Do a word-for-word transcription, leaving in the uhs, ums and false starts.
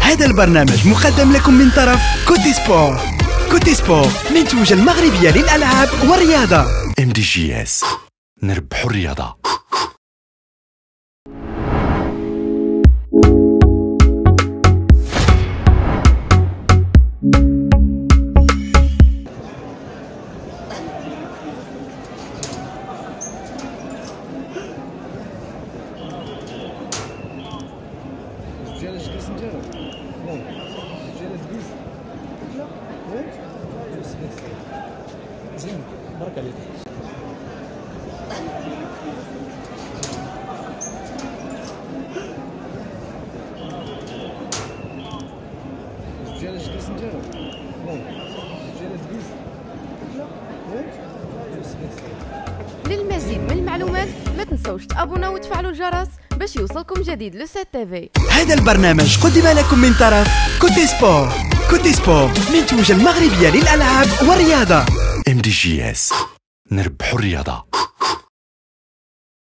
هذا البرنامج مقدم لكم من طرف كوتي سبور. كوتي سبور منتوجة المغربية للألعاب والرياضة. ام دي جي اس، نربحوا الرياضة. زين بارك عليك. جالس جالس نديرو جالس جالس. للمزيد من المعلومات ما تنسوش تابوناو وتفعلوا الجرس باش يوصلكم جديد لو سات تيفي. هذا البرنامج قدم لكم من طرف كوتي سبور. كوتي سبور منتوجة المغربية للألعاب والرياضة. ام دي جي اس، نربحوا الرياضة.